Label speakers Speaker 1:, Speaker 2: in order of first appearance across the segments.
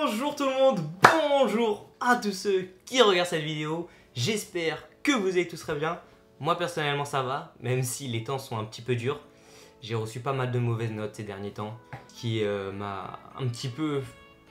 Speaker 1: Bonjour tout le monde, bonjour à tous ceux qui regardent cette vidéo. J'espère que vous allez tous très bien. Moi personnellement ça va, même si les temps sont un petit peu durs. J'ai reçu pas mal de mauvaises notes ces derniers temps, qui m'a un petit peu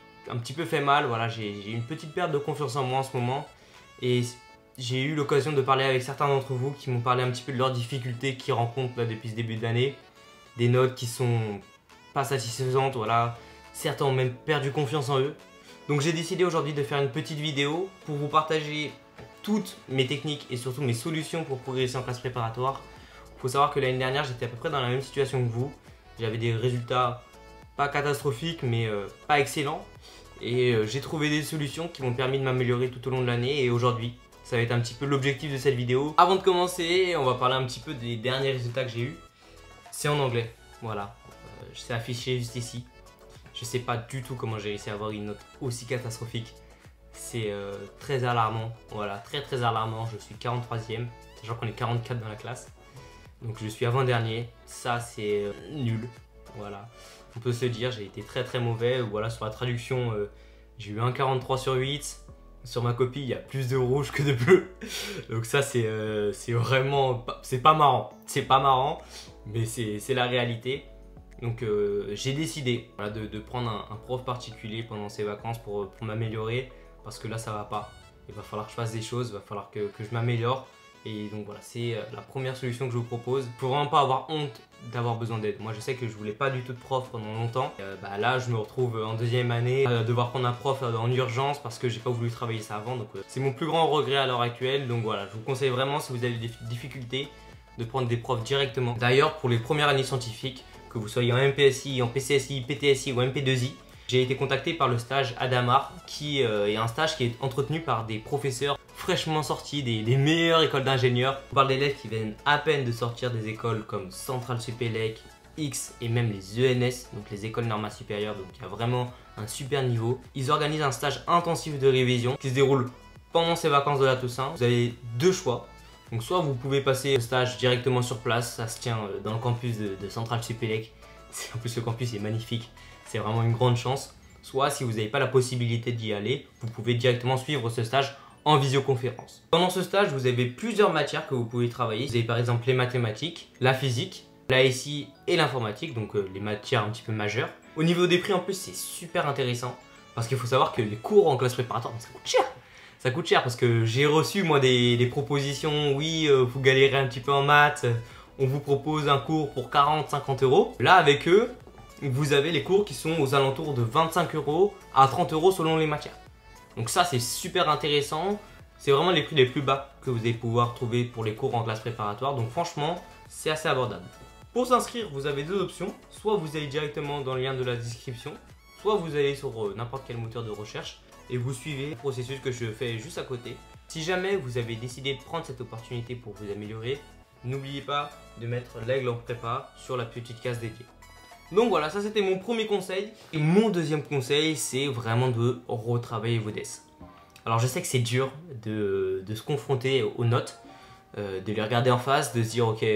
Speaker 1: fait mal. Voilà, j'ai une petite perte de confiance en moi en ce moment. Et j'ai eu l'occasion de parler avec certains d'entre vous qui m'ont parlé un petit peu de leurs difficultés qu'ils rencontrent là, depuis ce début d'année. Des notes qui sont pas satisfaisantes, voilà. Certains ont même perdu confiance en eux. Donc j'ai décidé aujourd'hui de faire une petite vidéo pour vous partager toutes mes techniques et surtout mes solutions pour progresser en classe préparatoire. Il faut savoir que l'année dernière j'étais à peu près dans la même situation que vous. J'avais des résultats pas catastrophiques mais pas excellents. Et j'ai trouvé des solutions qui m'ont permis de m'améliorer tout au long de l'année. Et aujourd'hui, ça va être un petit peu l'objectif de cette vidéo. Avant de commencer, on va parler un petit peu des derniers résultats que j'ai eus. C'est en anglais, voilà. C'est affiché juste ici. Je sais pas du tout comment j'ai réussi à avoir une note aussi catastrophique. C'est très alarmant, voilà, très alarmant. Je suis 43e, sachant qu'on est 44 dans la classe. Donc je suis avant-dernier, ça c'est nul, voilà. On peut se le dire, j'ai été très mauvais. Voilà, sur la traduction, j'ai eu un 43 sur 8. Sur ma copie, il y a plus de rouge que de bleu. Donc ça c'est vraiment, c'est pas marrant. C'est pas marrant, mais c'est la réalité. Donc j'ai décidé voilà, de prendre un prof particulier pendant ces vacances pour m'améliorer. Parce que là ça va pas. Il va falloir que je fasse des choses, il va falloir que je m'améliore. Et donc voilà, c'est la première solution que je vous propose. Il faut vraiment pas avoir honte d'avoir besoin d'aide. Moi je sais que je voulais pas du tout de prof pendant longtemps. Là je me retrouve en deuxième année à devoir prendre un prof en urgence parce que j'ai pas voulu travailler ça avant. Donc c'est mon plus grand regret à l'heure actuelle. Donc voilà, je vous conseille vraiment si vous avez des difficultés de prendre des profs directement. D'ailleurs pour les premières années scientifiques, que vous soyez en MPSI, en PCSI, PTSI ou MP2I, j'ai été contacté par le stage Adamar qui est un stage qui est entretenu par des professeurs fraîchement sortis des meilleures écoles d'ingénieurs. On parle d'élèves qui viennent à peine de sortir des écoles comme Centrale Supélec, X et même les ENS, donc les écoles normales supérieures, donc il y a vraiment un super niveau. Ils organisent un stage intensif de révision qui se déroule pendant ces vacances de la Toussaint. Vous avez deux choix. Donc soit vous pouvez passer le stage directement sur place, ça se tient dans le campus de Centrale Supélec. En plus le campus est magnifique, c'est vraiment une grande chance. Soit si vous n'avez pas la possibilité d'y aller, vous pouvez directement suivre ce stage en visioconférence. Pendant ce stage, vous avez plusieurs matières que vous pouvez travailler. Vous avez par exemple les mathématiques, la physique, la SI et l'informatique, donc les matières un petit peu majeures. Au niveau des prix en plus, c'est super intéressant parce qu'il faut savoir que les cours en classe préparatoire, ça coûte cher. Ça coûte cher parce que j'ai reçu moi des propositions, oui, vous galérez un petit peu en maths, on vous propose un cours pour 40-50 euros. Là avec eux, vous avez les cours qui sont aux alentours de 25 euros à 30 euros selon les matières. Donc ça c'est super intéressant, c'est vraiment les prix les plus bas que vous allez pouvoir trouver pour les cours en classe préparatoire. Donc franchement, c'est assez abordable. Pour s'inscrire, vous avez deux options, soit vous allez directement dans le lien de la description, soit vous allez sur n'importe quel moteur de recherche et vous suivez le processus que je fais juste à côté. Si jamais vous avez décidé de prendre cette opportunité pour vous améliorer, n'oubliez pas de mettre l'aigle en prépa sur la petite case dédiée. Donc voilà, ça c'était mon premier conseil. Et mon deuxième conseil, c'est vraiment de retravailler vos DES. Alors je sais que c'est dur de se confronter aux notes, de les regarder en face, de se dire ok,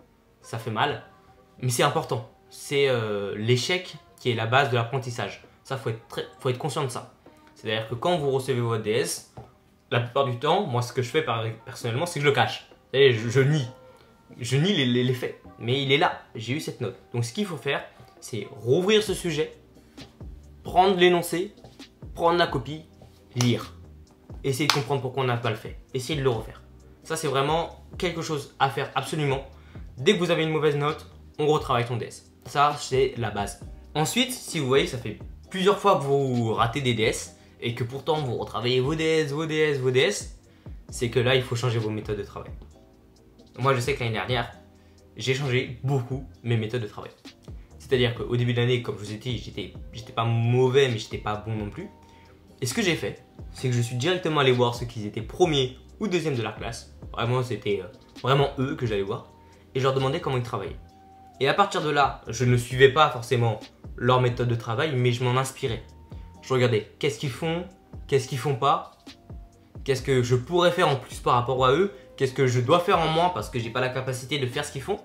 Speaker 1: ça fait mal, mais c'est important. C'est l'échec qui est la base de l'apprentissage. Ça, faut être conscient de ça. C'est-à-dire que quand vous recevez votre DS, la plupart du temps, moi ce que je fais personnellement, c'est que je le cache. Je nie. Je nie les faits. Mais il est là, j'ai eu cette note. Donc ce qu'il faut faire, c'est rouvrir ce sujet, prendre l'énoncé, prendre la copie, lire. Essayer de comprendre pourquoi on n'a pas le fait. Essayer de le refaire. Ça c'est vraiment quelque chose à faire absolument. Dès que vous avez une mauvaise note, on retravaille ton DS. Ça c'est la base. Ensuite, si vous voyez, ça fait plusieurs fois que vous ratez des DS, et que pourtant vous retravaillez vos DS, c'est que là il faut changer vos méthodes de travail. Moi je sais que l'année dernière, j'ai changé beaucoup mes méthodes de travail. C'est-à-dire qu'au début de l'année, comme je vous ai dit, j'étais pas mauvais mais j'étais pas bon non plus. Et ce que j'ai fait, c'est que je suis directement allé voir ceux qui étaient premiers ou deuxièmes de la classe. Vraiment c'était vraiment eux que j'allais voir. Et je leur demandais comment ils travaillaient. Et à partir de là, je ne suivais pas forcément leur méthode de travail, mais je m'en inspirais. Je regardais qu'est-ce qu'ils font pas, qu'est-ce que je pourrais faire en plus par rapport à eux, qu'est-ce que je dois faire en moins parce que j'ai pas la capacité de faire ce qu'ils font.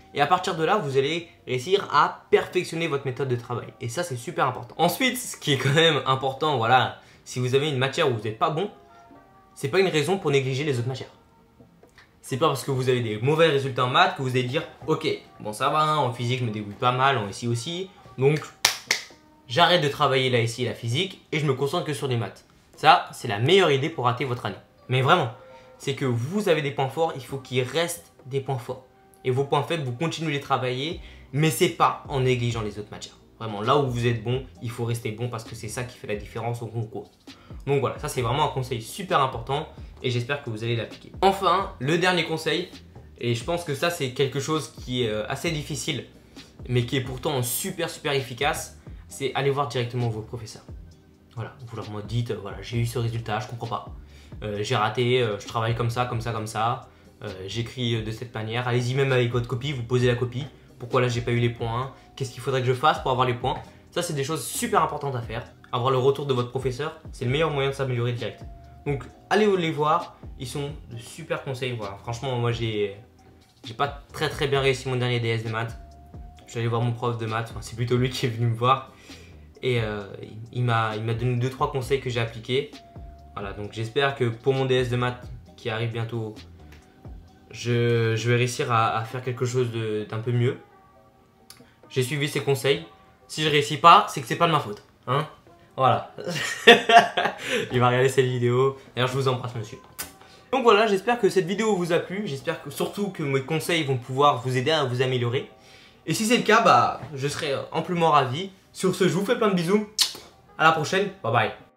Speaker 1: Et à partir de là, vous allez réussir à perfectionner votre méthode de travail. Et ça, c'est super important. Ensuite, ce qui est quand même important, voilà, si vous avez une matière où vous n'êtes pas bon, c'est pas une raison pour négliger les autres matières. C'est pas parce que vous avez des mauvais résultats en maths que vous allez dire ok, bon ça va, en physique je me débrouille pas mal, en SI aussi, donc j'arrête de travailler la SI et la physique et je me concentre que sur les maths. Ça, c'est la meilleure idée pour rater votre année. Mais vraiment, c'est que vous avez des points forts, il faut qu'il reste des points forts. Et vos points faibles, vous continuez de les travailler, mais c'est pas en négligeant les autres matières. Vraiment, là où vous êtes bon, il faut rester bon parce que c'est ça qui fait la différence au concours. Donc voilà, ça c'est vraiment un conseil super important et j'espère que vous allez l'appliquer. Enfin, le dernier conseil, et je pense que ça c'est quelque chose qui est assez difficile, mais qui est pourtant super efficace, c'est aller voir directement vos professeurs. Voilà, vous leur dites, voilà, j'ai eu ce résultat, je comprends pas. J'ai raté, je travaille comme ça. J'écris de cette manière. Allez-y même avec votre copie, vous posez la copie. Pourquoi là j'ai pas eu les points? Qu'est-ce qu'il faudrait que je fasse pour avoir les points? Ça c'est des choses super importantes à faire. Avoir le retour de votre professeur, c'est le meilleur moyen de s'améliorer direct. Donc allez les voir, ils sont de super conseils. Voilà. Franchement moi j'ai pas très bien réussi mon dernier DS de maths. Je suis allé voir mon prof de maths, enfin, c'est plutôt lui qui est venu me voir. Et il m'a donné 2-3 conseils que j'ai appliqués. Voilà, donc j'espère que pour mon DS de maths qui arrive bientôt, je vais réussir à faire quelque chose d'un peu mieux. J'ai suivi ses conseils. Si je réussis pas, c'est que c'est pas de ma faute. Hein, voilà. Il va regarder cette vidéo. D'ailleurs, je vous embrasse, monsieur. Donc voilà, j'espère que cette vidéo vous a plu. J'espère surtout que mes conseils vont pouvoir vous aider à vous améliorer. Et si c'est le cas, bah, je serai amplement ravi. Sur ce, je vous fais plein de bisous. À la prochaine. Bye bye.